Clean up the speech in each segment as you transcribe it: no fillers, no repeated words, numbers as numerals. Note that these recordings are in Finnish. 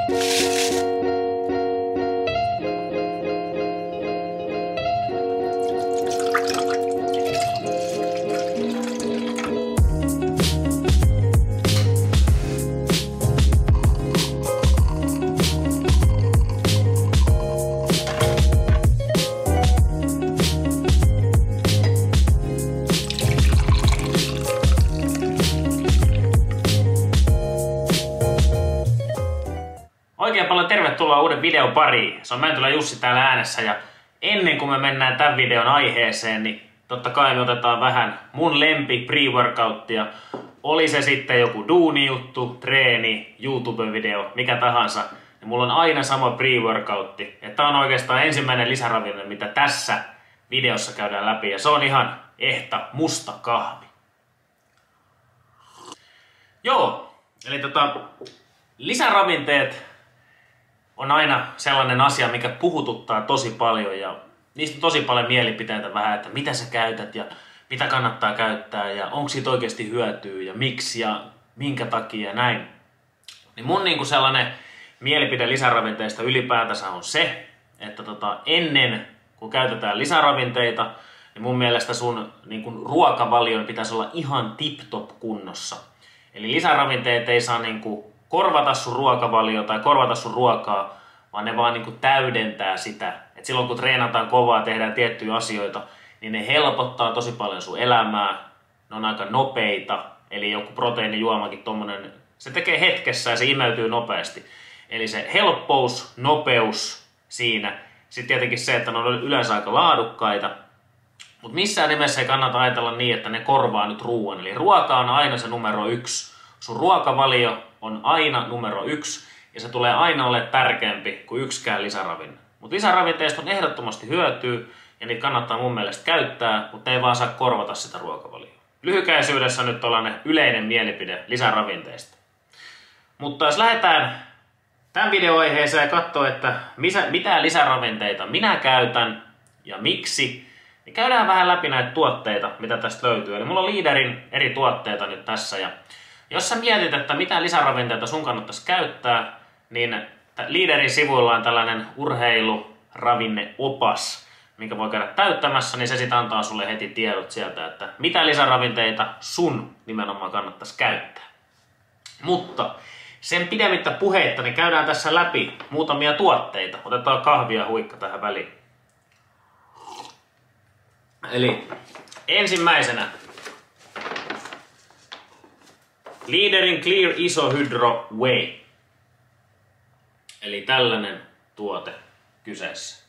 Oikein paljon tervetuloa uuden videon pariin. Se on Mäntylä Jussi täällä äänessä ja ennen kuin me mennään tämän videon aiheeseen, niin totta kai me otetaan vähän mun lempi pre-workouttia. Oli se sitten joku duuni-juttu, treeni, YouTube-video, mikä tahansa. Ja mulla on aina sama pre-workoutti. Ja tää on oikeastaan ensimmäinen lisäravinne, mitä tässä videossa käydään läpi. Ja se on ihan ehta musta kahvi. Joo, eli lisäravinteet on aina sellainen asia, mikä puhututtaa tosi paljon ja niistä on tosi paljon mielipiteitä vähän, että mitä sä käytät ja mitä kannattaa käyttää ja onko siitä oikeasti hyötyä ja miksi ja minkä takia ja näin. Niin mun sellainen mielipide lisäravinteista ylipäätänsä on se, että ennen kuin käytetään lisäravinteita, niin mun mielestä sun ruokavalion pitäisi olla ihan tip-top kunnossa. Eli lisäravinteet ei saa korvata sun ruokavalio tai korvata sun ruokaa, vaan ne vaan täydentää sitä. Et silloin kun treenataan kovaa, tehdään tiettyjä asioita, niin ne helpottaa tosi paljon sun elämää. Ne on aika nopeita, eli joku proteiinijuomakin tommonen, se tekee hetkessä ja se imeytyy nopeasti. Eli se helppous, nopeus siinä. Sitten tietenkin se, että ne on yleensä aika laadukkaita. Mutta missään nimessä ei kannata ajatella niin, että ne korvaa nyt ruoan. Eli ruoka on aina se numero 1. Sun ruokavalio on aina numero 1 ja se tulee aina olemaan tärkeämpi kuin yksikään lisäravinne. Mutta lisäravinteista on ehdottomasti hyötyä ja niitä kannattaa mun mielestä käyttää, mutta ei vaan saa korvata sitä ruokavalioa. Lyhykäisyydessä nyt tällainen yleinen mielipide lisäravinteista. Mutta jos lähdetään tämän videoaiheeseen ja katsoo, että mitä lisäravinteita minä käytän ja miksi, niin käydään vähän läpi näitä tuotteita, mitä tästä löytyy. Eli mulla on Leaderin eri tuotteita nyt tässä ja jos sä mietit, että mitä lisäravinteita sun kannattaisi käyttää, niin Leaderin sivuilla on tällainen urheiluravinneopas, minkä voi käydä täyttämässä, niin se sitten antaa sulle heti tiedot sieltä, että mitä lisäravinteita sun nimenomaan kannattaisi käyttää. Mutta sen pidemmittä puheitta, niin käydään tässä läpi muutamia tuotteita. Otetaan kahvia huikka tähän väliin. Eli ensimmäisenä Leaderin Clear Isohydro Whey. Eli tällainen tuote kyseessä.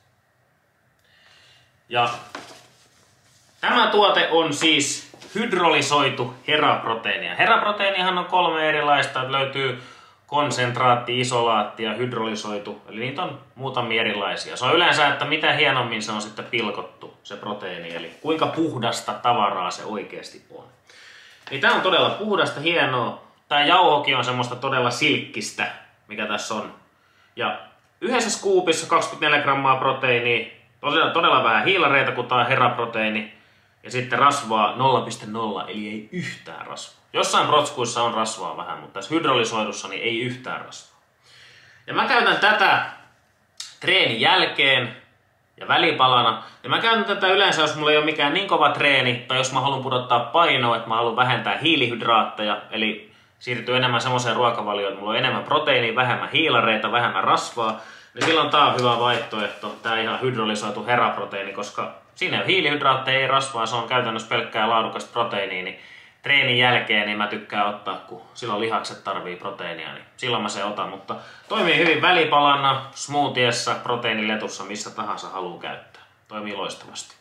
Ja tämä tuote on siis hydrolysoitu heraproteiinia. Heraproteiinihan on 3 erilaista. Löytyy konsentraatti, isolaatti ja hydrolysoitu. Eli niitä on muutamia erilaisia. Se on yleensä, että mitä hienommin se on sitten pilkottu se proteiini. Eli kuinka puhdasta tavaraa se oikeasti on. Niin tää on todella puhdasta, hienoa. Tää jauhokin on semmoista todella silkkistä, mikä tässä on. Ja yhdessä skuupissa 24 grammaa proteiinia, todella vähän hiilareita, kun tää on heraproteiini. Ja sitten rasvaa 0,0, eli ei yhtään rasvaa. Jossain protskuissa on rasvaa vähän, mutta tässä hydrolysoidussa niin ei yhtään rasvaa. Ja mä käytän tätä treenin jälkeen ja välipalana. Ja mä käytän tätä yleensä, jos mulla ei ole mikään niin kova treeni, tai jos mä haluan pudottaa painoa, että mä haluan vähentää hiilihydraatteja, eli siirtyy enemmän semmoiseen ruokavalioon, että mulla on enemmän proteiinia, vähemmän hiilareita, vähemmän rasvaa, niin silloin tää on hyvä vaihtoehto, tää ihan hydrolysoitu heraproteiini, koska siinä ei ole hiilihydraatteja, ei rasvaa, se on käytännössä pelkkää laadukasta proteiiniä, niin treenin jälkeen niin mä tykkään ottaa, kun silloin lihakset tarvii proteiinia, niin silloin mä se otan, mutta toimii hyvin välipalana, smoothiessa, proteiiniletussa, missä tahansa haluaa käyttää. Toimii loistavasti.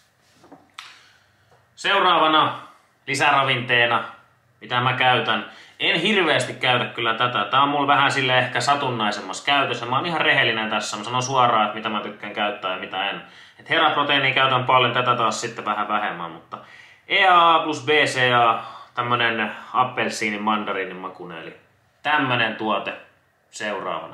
Seuraavana lisäravinteena, mitä mä käytän. En hirveästi käytä kyllä tätä. Tää on mulla vähän sille ehkä satunnaisemmassa käytössä. Mä oon ihan rehellinen tässä. Mä sanon suoraan, että mitä mä tykkään käyttää ja mitä en. Et heraproteiinia käytän paljon, tätä taas sitten vähän vähemmän, mutta EAA plus BCA, tämmönen appelsiinin mandariinin makuinen, eli tämmönen tuote seuraavana.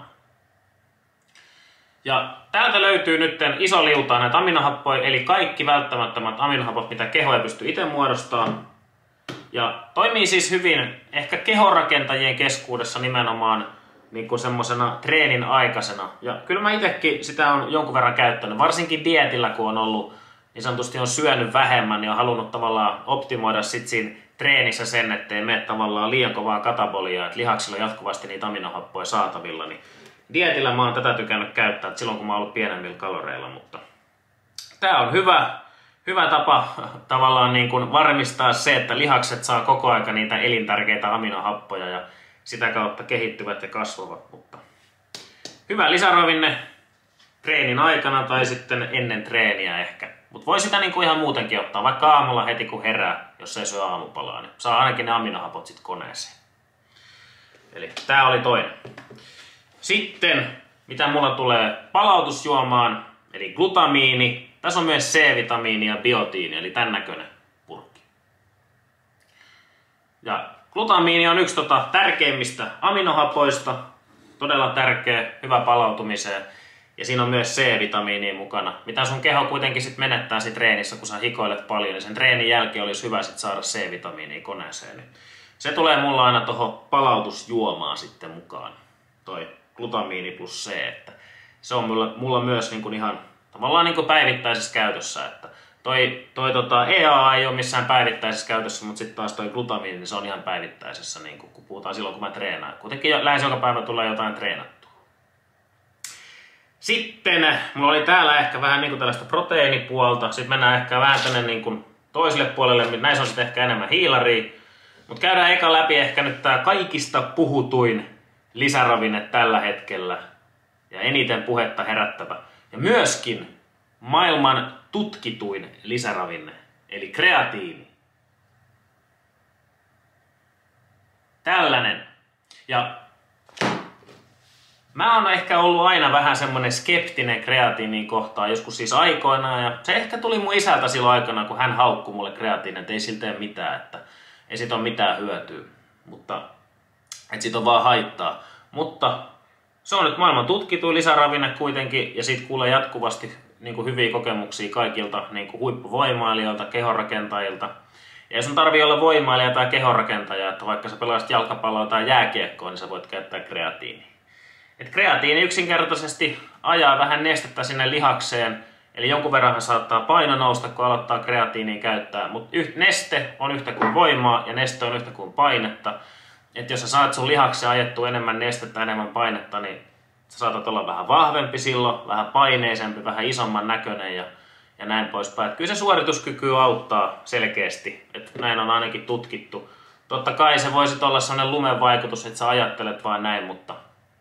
Ja täältä löytyy nyt iso liuta näitä aminohappoja, eli kaikki välttämättömät aminohapot, mitä keho ei pysty itse muodostamaan. Ja toimii siis hyvin ehkä kehonrakentajien keskuudessa nimenomaan niin kuin semmosena treenin aikaisena. Ja kyllä mä itsekin sitä on jonkun verran käyttänyt, varsinkin dietillä, kun on ollut niin sanotusti on syönyt vähemmän, niin on halunnut tavallaan optimoida sit siinä treenissä sen, ettei mene tavallaan liian kovaa kataboliaa, että lihaksilla on jatkuvasti niitä aminohappoja saatavilla. Niin dietillä mä oon tätä tykännyt käyttää, että silloin kun mä oon ollut pienemmillä kaloreilla, mutta tää on hyvä tapa tavallaan niin kuin varmistaa se, että lihakset saa koko aika niitä elintärkeitä aminohappoja ja sitä kautta kehittyvät ja kasvavat. Mutta hyvä lisäravinne treenin aikana tai sitten ennen treeniä ehkä. Mutta voi sitä niinku ihan muutenkin ottaa, vaikka aamulla heti kun herää, jos ei syö aamupalaa, niin saa ainakin ne aminohapot sit koneeseen. Eli tää oli toinen. Sitten, mitä mulla tulee palautusjuomaan, eli glutamiini. Tässä on myös C-vitamiini ja biotiini, eli tän näköinen purkki. Ja glutamiini on yksi tärkeimmistä aminohapoista, todella tärkeä, hyvä palautumiseen. Ja siinä on myös C-vitamiinia mukana, mitä sun keho kuitenkin sit menettää sit treenissä, kun sä hikoilet paljon. Niin sen treenin jälkeen olisi hyvä sit saada C-vitamiinia koneeseen. Niin se tulee mulla aina tuohon palautusjuomaan sitten mukaan, toi glutamiini plus C. Että se on mulla myös niinku ihan tavallaan niinku päivittäisessä käytössä. Että EAA ei ole missään päivittäisessä käytössä, mutta sitten taas toi glutamiini, niin se on ihan päivittäisessä, niinku, kun puhutaan silloin, kun mä treenaan. Kuitenkin lähes joka päivä tulee jotain treenattua. Sitten mulla oli täällä ehkä vähän niinku tällaista proteiinipuolta. Sitten mennään ehkä vähän tänne niinku toiselle puolelle. Näissä on sitten ehkä enemmän hiilaria. Mutta käydään eka läpi ehkä nyt tää kaikista puhutuin lisäravinne tällä hetkellä. Ja eniten puhetta herättävä. Ja myöskin maailman tutkituin lisäravinne. Eli kreatiini. Tällainen. Ja mä oon ehkä ollut aina vähän semmonen skeptinen kreatiiniin kohtaan, joskus siis aikoinaan. Ja se ehkä tuli mun isältä silloin aikana, kun hän haukkui mulle kreatiinin, että ei siltä tee mitään, että ei siitä ole mitään hyötyä. Mutta että siitä on vaan haittaa. Mutta se on nyt maailman tutkituin lisäravinne kuitenkin, ja siitä kuulee jatkuvasti niin kuin hyviä kokemuksia kaikilta niin kuin huippuvoimailijoilta, kehonrakentajilta. Ja jos on tarvii olla voimailija tai kehonrakentaja, että vaikka sä pelaisit jalkapalloa tai jääkiekkoa, niin sä voit käyttää kreatiiniä. Et kreatiini yksinkertaisesti ajaa vähän nestettä sinne lihakseen, eli jonkun verran saattaa paino nousta, kun aloittaa kreatiiniä käyttää, mutta neste on yhtä kuin voimaa ja neste on yhtä kuin painetta. Et jos sä saat sun lihakseen ajettua enemmän nestettä, enemmän painetta, niin sä saatat olla vähän vahvempi silloin, vähän paineisempi, vähän isomman näköinen ja näin poispäin. Et kyllä se suorituskyky auttaa selkeästi, että näin on ainakin tutkittu. Totta kai se voisi olla sellainen lumenvaikutus, että sä ajattelet vaan näin, mutta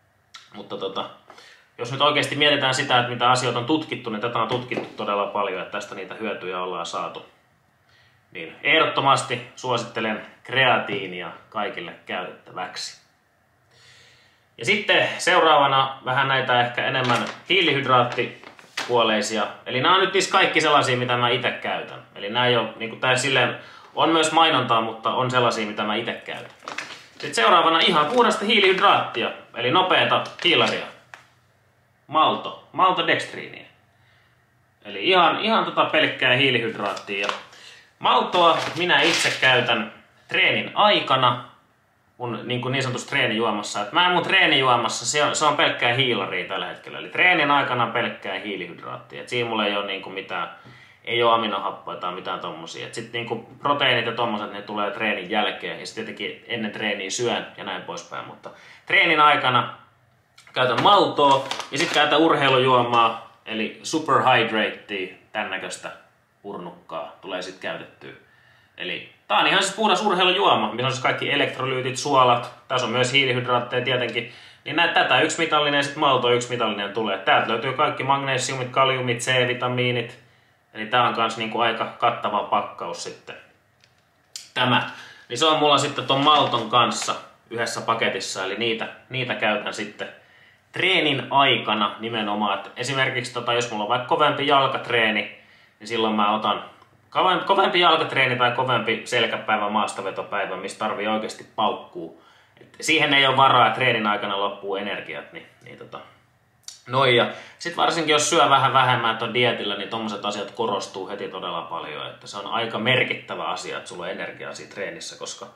jos nyt oikeasti mietitään sitä, että mitä asioita on tutkittu, niin tätä on tutkittu todella paljon, että tästä niitä hyötyjä ollaan saatu. Niin ehdottomasti suosittelen kreatiinia kaikille käytettäväksi. Ja sitten seuraavana vähän näitä ehkä enemmän hiilihydraattipuoleisia. Eli nämä on nyt kaikki sellaisia, mitä mä itse käytän. Eli nämä ei ole, niin kuin tää silleen, on myös mainontaa, mutta on sellaisia, mitä mä itse käytän. Sitten seuraavana ihan puhdasta hiilihydraattia, eli nopeata hiilaria. Maltodextriiniä. Eli ihan pelkkää hiilihydraattia. Maltoa minä itse käytän treenin aikana, mun niin sanotusti treenijuomassa. Et mun treenijuomassa se on pelkkää hiilaria tällä hetkellä. Eli treenin aikana pelkkää hiilihydraattia. Et siinä mulla ei ole niin mitään, ei ole aminohappoja tai mitään tommosia. Sitten niin proteiinit ja tommoset, ne tulee treenin jälkeen. Ja sitten tietenkin ennen treeniä syön ja näin poispäin. Mutta treenin aikana käytän maltoa ja sitten käytän urheilujuomaa, eli superhydratea, tän näköistä purnukkaa tulee sitten käytettyä. Eli tää on ihan siis puhdas urheilujuoma, missä on siis kaikki elektrolyytit, suolat, tässä on myös hiilihydraatteja tietenkin. Niin tätä yksimitallinen ja sitten malto yksimitallinen tulee. Täältä löytyy kaikki magnesiumit, kaliumit, C-vitamiinit. Eli tää on kans niinku aika kattava pakkaus sitten. Tämä. Niin se on mulla sitten ton malton kanssa yhdessä paketissa, eli niitä käytän sitten treenin aikana nimenomaan. Et esimerkiksi jos mulla on vaikka kovempi jalkatreeni, niin silloin mä otan kovempi jalkatreeni tai kovempi selkäpäivä, maastavetopäivä, missä tarvii oikeasti paukkuu. Et siihen ei ole varaa, että treenin aikana loppuu energiat. Noin, ja sitten varsinkin jos syö vähän vähemmän, että on dietillä, niin tommoset asiat korostuu heti todella paljon. Että se on aika merkittävä asia, että sulla on energiaa siinä treenissä, koska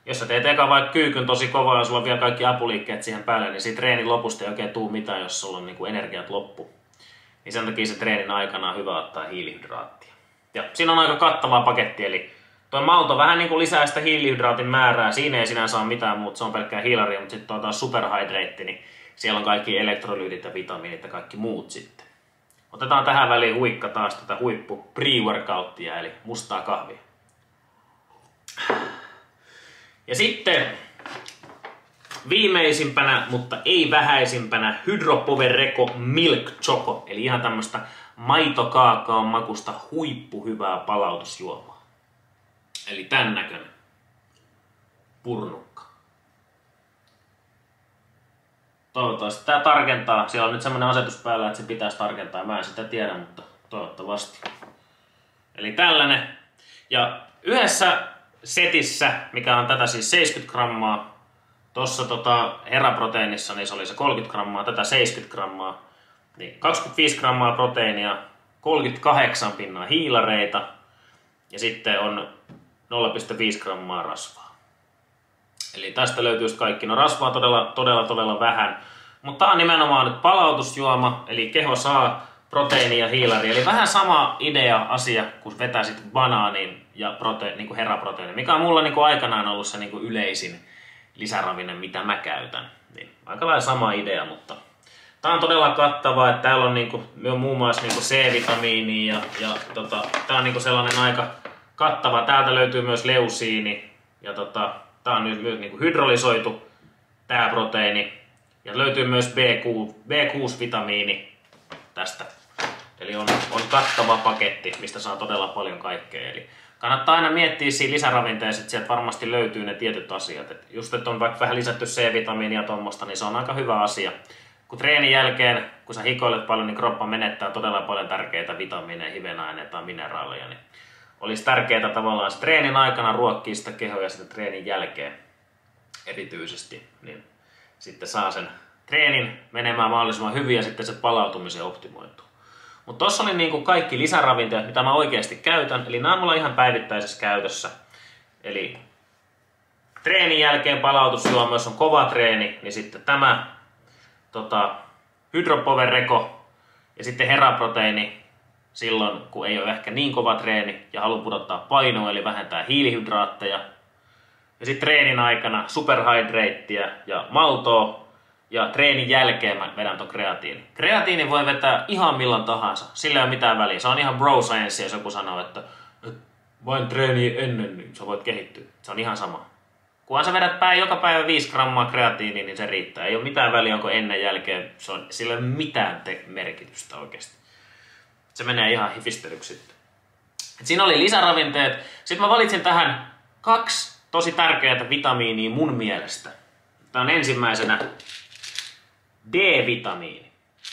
Jos sä teet eka vaikka kyykyn tosi kovaa ja sulla on vielä kaikki apuliikkeet siihen päälle, niin siitä treenin lopusta ei oikein tuu mitään, jos sulla on niinku energiat loppu. Niin sen takia se treenin aikana on hyvä ottaa hiilihydraattia. Ja siinä on aika kattava paketti, eli tuo malto vähän niinku lisää sitä hiilihydraatin määrää. Siinä ei sinänsä ole mitään muuta, se on pelkkää hiilaria, mutta sitten tuo taas superhydrate, niin siellä on kaikki elektrolyytit ja vitamiinit ja kaikki muut sitten. Otetaan tähän väliin huikka taas tätä huippu pre-workouttia, eli mustaa kahvia. Ja sitten viimeisimpänä, mutta ei vähäisimpänä, Hydropower-Reco Milk Choco, eli ihan tämmöstä maitokaakaon makusta huippuhyvää palautusjuomaa. Eli tän näköinen purnukka. Toivottavasti tää tarkentaa. Siellä on nyt semmonen asetus päällä, että se pitäisi tarkentaa. Mä en sitä tiedä, mutta toivottavasti. Eli tällainen. Ja yhdessä setissä, mikä on tätä siis 70 grammaa, tossa heraproteiinissa niin se oli se 30 grammaa, tätä 70 grammaa, niin 25 grammaa proteiinia, 38 pinnaa hiilareita ja sitten on 0,5 grammaa rasvaa. Eli tästä löytyy kaikki. No rasvaa todella vähän, mutta tää on nimenomaan nyt palautusjuoma, eli keho saa proteiinia ja hiilaria. Eli vähän sama asia, kun vetäisit banaanin ja niin heraproteiini, mikä on mulla niin aikanaan ollut se niin yleisin lisäravinne, mitä mä käytän. Niin, aika lailla sama idea, mutta tää on todella kattava, että täällä on muun muassa C-vitamiinia ja tää on sellainen aika kattava. Täältä löytyy myös leusiini ja tää on myös hydrolysoitu tää proteiini ja löytyy myös B6-vitamiini tästä. Eli on kattava paketti, mistä saa todella paljon kaikkea. Eli kannattaa aina miettiä siinä lisäravinteessa, että sieltä varmasti löytyy ne tietyt asiat. Et just, että on vaikka vähän lisätty C-vitamiinia ja tuommoista, niin se on aika hyvä asia. Kun treenin jälkeen, kun sä hikoilet paljon, niin kroppa menettää todella paljon tärkeitä vitamiineja, hivenaineita ja mineraaleja. Niin olisi tärkeää tavallaan se treenin aikana ruokkia sitä kehoa ja sitten treenin jälkeen erityisesti. Niin sitten saa sen treenin menemään mahdollisimman hyvin ja sitten se palautumisen optimoituu. Mutta tossa oli niinku kaikki lisäravinteet, mitä mä oikeasti käytän. Eli nämä on mulla ihan päivittäisessä käytössä. Eli treenin jälkeen palautusjuoma, jos on kova treeni, niin sitten tämä Hydropower-Reco ja sitten heraproteiini silloin, kun ei ole ehkä niin kova treeni ja haluaa pudottaa painoa, eli vähentää hiilihydraatteja. Ja sitten treenin aikana superhydrateia ja maltoa. Ja treenin jälkeen mä vedän ton kreatiini. Kreatiini voi vetää ihan milloin tahansa. Sillä ei ole mitään väliä. Se on ihan bro science, jos joku sanoo, että vain treeni ennen, niin sä voit kehittyä. Se on ihan sama. Kunhan sä vedät joka päivä 5 grammaa kreatiiniä, niin se riittää. Ei ole mitään väliä, onko ennen jälkeen. Sillä ei ole mitään merkitystä oikeasti. Se menee ihan hifistelyksi. Siinä oli lisäravinteet. Sitten mä valitsin tähän 2 tosi tärkeää vitamiinia mun mielestä. Tää on ensimmäisenä D-vitamiini.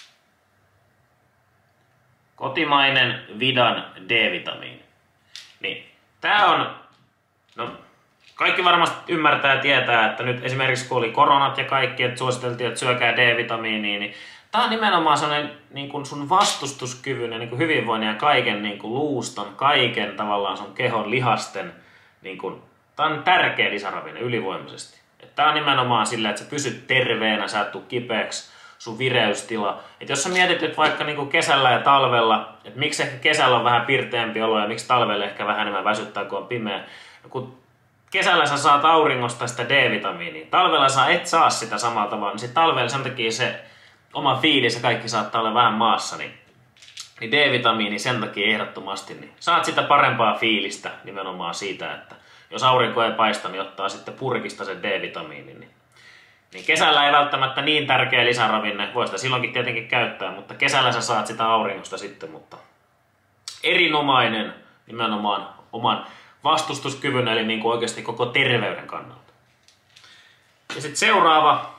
Kotimainen Vidan D-vitamiini. Niin, tää on, no kaikki varmasti ymmärtää ja tietää, että nyt esimerkiksi kun oli koronat ja kaikki, että suositeltiin, että syökää D-vitamiinia, niin tää on nimenomaan sellainen niin kuin sun vastustuskyvyn ja niin kuin hyvinvoinnin ja kaiken niin kuin luuston, kaiken tavallaan sun kehon lihasten, niin kuin, tää on tärkeä lisäravinne ylivoimaisesti. Tää on nimenomaan sillä, että sä pysyt terveenä, sä et tuu kipeäksi, sun vireystila. Et jos sä mietit nyt vaikka niinku kesällä ja talvella, että miksi ehkä kesällä on vähän pirteämpi olo ja miksi talvella ehkä vähän enemmän väsyttää, kun on pimeä. No, kun kesällä sä saat auringosta sitä D-vitamiinia, talvella sä et saa sitä samalla tavalla, niin sit talvella sen takia se oma fiilis ja kaikki saattaa olla vähän maassa, niin D-vitamiini sen takia ehdottomasti, niin saat sitä parempaa fiilistä nimenomaan siitä, että jos aurinko ei paista, niin ottaa sitten purkista sen D-vitamiinin. Niin kesällä ei välttämättä niin tärkeä lisäravinne, voi sitä silloinkin tietenkin käyttää, mutta kesällä sä saat sitä auringosta sitten, mutta erinomainen nimenomaan oman vastustuskyvyn, eli niin kuin oikeasti koko terveyden kannalta. Ja sitten seuraava,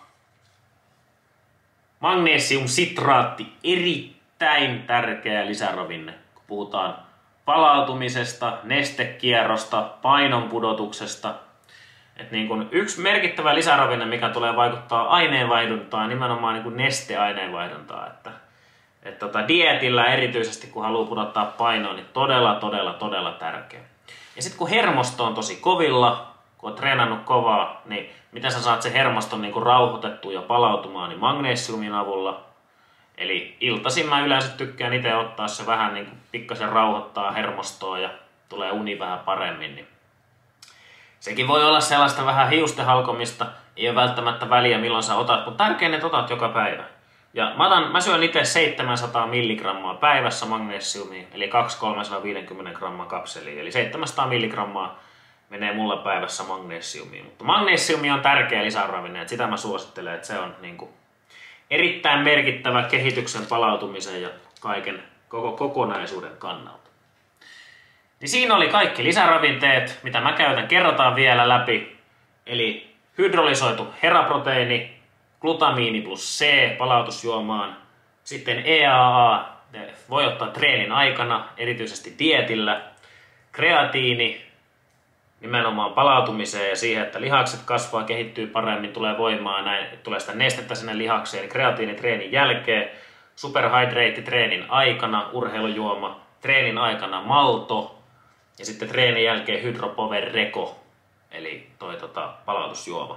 magnesiumsitraatti, erittäin tärkeä lisäravinne, kun puhutaan palautumisesta, nestekierrosta, painonpudotuksesta. Et niin kun yksi merkittävä lisäravinne, mikä tulee vaikuttaa aineenvaihduntaan, nimenomaan niin kun nesteaineenvaihduntaan. Dietillä erityisesti, kun haluaa pudottaa painoa, niin todella tärkeä. Ja sitten kun hermosto on tosi kovilla, kun oot treenannut kovaa, niin miten sä saat sen hermoston niin kuin rauhoitettua ja palautumaan, niin magnesiumin avulla. Eli iltaisin mä yleensä tykkään itse ottaa se vähän niin kuin pikkasen rauhoittaa hermostoa ja tulee uni vähän paremmin. Niin sekin voi olla sellaista vähän hiusten halkomista, ei ole välttämättä väliä milloin sä otat, mutta tärkein, että otat joka päivä. Ja mä syön itse 700 milligrammaa päivässä magnesiumia, eli 2-350 grammaa kapseliin, eli 700 milligrammaa menee mulla päivässä magnesiumia. Mutta magnesiumi on tärkeä lisäravinne, että sitä mä suosittelen, että se on niin kuin erittäin merkittävä kehityksen palautumisen ja kaiken koko kokonaisuuden kannalta. Niin siinä oli kaikki lisäravinteet, mitä mä käytän, kerrotaan vielä läpi. Eli hydrolysoitu heraproteiini, glutamiini plus C palautusjuomaan, sitten EAA, voi ottaa treenin aikana, erityisesti dietillä, kreatiini, nimenomaan palautumiseen ja siihen, että lihakset kasvaa, kehittyy paremmin, tulee voimaa, näin, tulee sitä nestettä sinne lihakseen, kreatiini treenin jälkeen, superhydrate treenin aikana, urheilujuoma, treenin aikana malto ja sitten treenin jälkeen hydropower reco, eli palautusjuoma.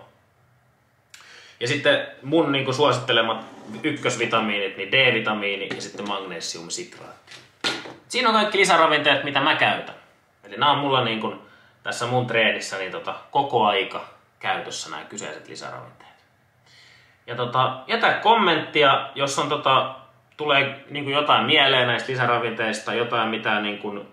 Ja sitten mun niin kuin suosittelemat ykkösvitamiinit, niin D-vitamiini ja sitten magnesiumsitraatti. Siinä on kaikki lisäravinteet, mitä mä käytän. Eli nämä on mulla niin kuin tässä mun treenissä niin koko aika käytössä nämä kyseiset lisäravinteet. Ja jätä kommenttia, jos on tulee niin kuin jotain mieleen näistä lisäravinteista, jotain mitä niin kuin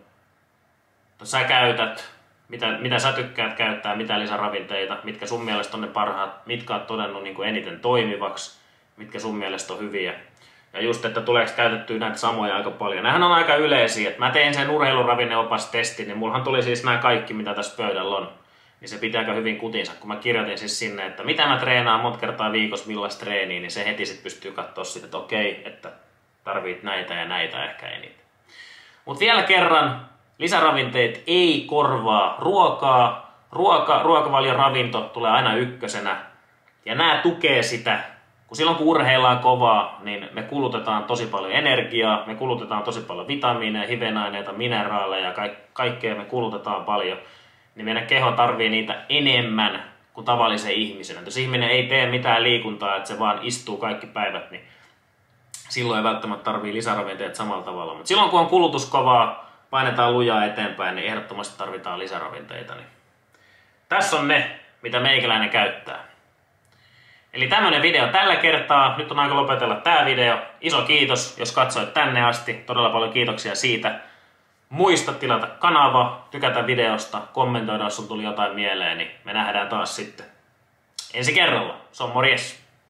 sä käytät, mitä sä tykkäät käyttää, mitä lisäravinteita, mitkä sun mielestä on ne parhaat, mitkä oot todennut niin kuin eniten toimivaksi, mitkä sun mielestä on hyviä. Ja just, että tuleeko käytettyä näitä samoja aika paljon. Nämähän on aika yleisiä. Että mä tein sen urheiluravinneopastestin, niin mullahan tuli siis nämä kaikki, mitä tässä pöydällä on. Niin se pitää aika hyvin kutinsa. Kun mä kirjoitin siis sinne, että mitä mä treenaan monta kertaa viikossa, millaista treeniä, niin se heti sit pystyy katsoa siitä, että okei, että tarvit näitä ja näitä ehkä eniten. Mutta vielä kerran, lisäravinteet ei korvaa ruokaa. Ruokavalion ravinto tulee aina ykkösenä. Ja nämä tukee sitä. Kun silloin kun urheillaan kovaa, niin me kulutetaan tosi paljon energiaa, me kulutetaan tosi paljon vitamiineja, hivenaineita, mineraaleja, kaikkea me kulutetaan paljon. Niin meidän keho tarvii niitä enemmän kuin tavallisen ihmisen. Jos ihminen ei tee mitään liikuntaa, että se vaan istuu kaikki päivät, niin silloin ei välttämättä tarvii lisäravinteet samalla tavalla. Mutta silloin kun on kulutus kovaa, painetaan lujaa eteenpäin, niin ehdottomasti tarvitaan lisäravinteita. Niin tässä on ne, mitä meikäläinen käyttää. Eli tämmönen video tällä kertaa. Nyt on aika lopetella tää video. Iso kiitos, jos katsoit tänne asti. Todella paljon kiitoksia siitä. Muista tilata kanava, tykätä videosta, kommentoida, jos sun tuli jotain mieleen, niin me nähdään taas sitten ensi kerralla. Se on morjes!